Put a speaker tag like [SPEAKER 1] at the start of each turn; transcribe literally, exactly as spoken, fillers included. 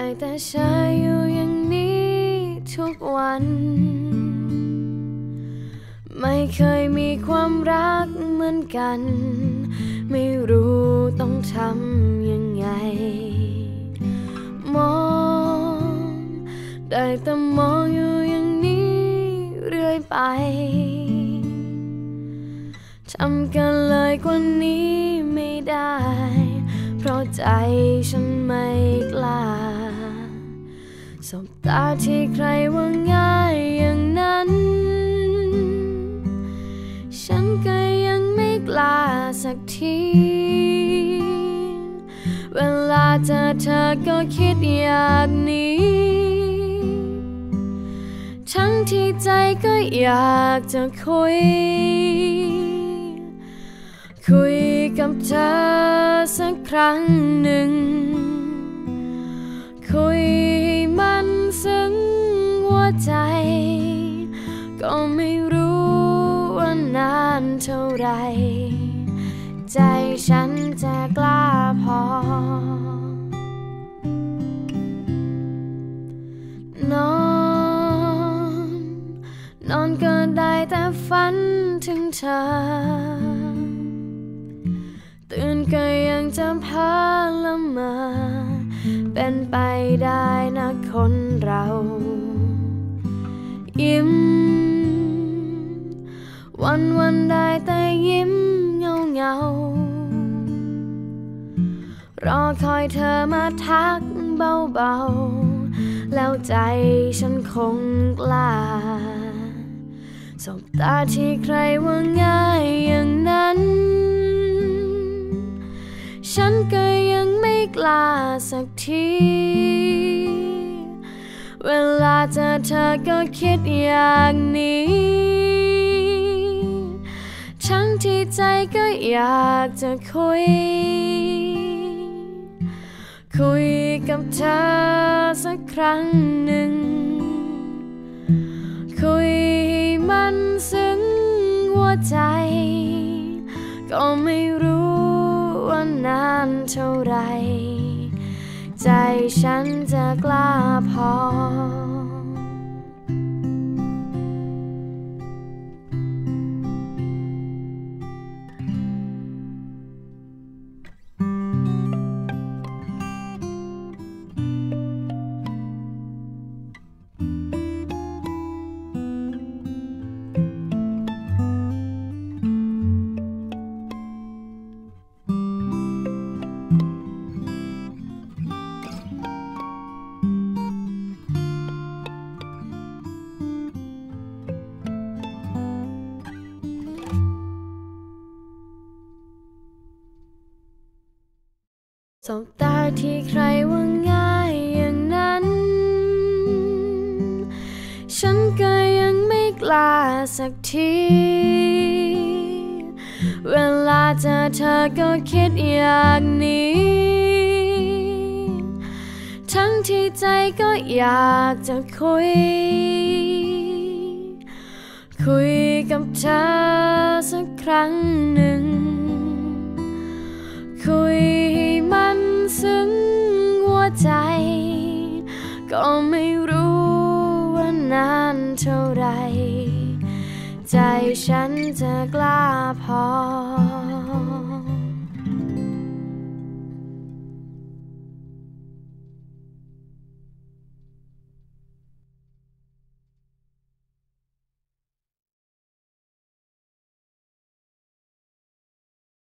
[SPEAKER 1] ได้แต่เธออยู่อย่างนี้ทุกวันไม่เคยมีความรักเหมือนกันไม่รู้ต้องทำยังไงมองได้แต่มองอยู่อย่างนี้เรื่อยไปทำกันเลยกว่านี้ไม่ได้เพราะใจฉันไม่กล้าสบตาที่ใครว่าง่ายอย่างนั้นฉันก็ยังไม่กล้าสักทีเวลาเจอเธอก็คิดอยากหนีทั้งที่ใจก็อยากจะคุยคุยกับเธอสักครั้งหนึ่งคุยให้มันซึ้งหัวใจก็ไม่รู้ว่านานเท่าไรใจฉันจะกล้าพอนอนนอนก็ได้แต่ฝันถึงเธอตื่นก็ยังจะเพ้อละเมอเป็นไปได้นะคนเรายิ้มวันวันได้แต่ยิ้มเงาเงารอคอยเธอมาทักเบาๆแล้วใจฉันคงกล้าสบตาที่ใครว่าง่ายอย่างนั้นฉันก็ยังไม่กล้าสักทีเวลาเจอเธอก็คิดอยากหนีทั้งที่ใจก็อยากจะคุยคุยกับเธอสักครั้งหนึ่งคุยให้มันซึ้งหัวใจก็ไม่รู้ว่านานเท่าไรใจฉันจะกล้าพอสบตาที่ใครว่าง่ายอย่างนั้นฉันก็ยังไม่กล้าสักทีเวลาเจอเธอก็คิดอยากหนีทั้งที่ใจก็อยากจะคุยคุยกับเธอสักครั้งหนึ่งคุยให้มันซึ้งหัวใจก็ไม่รู้ว่านานเท่าไรใจฉันจะกล้าพอ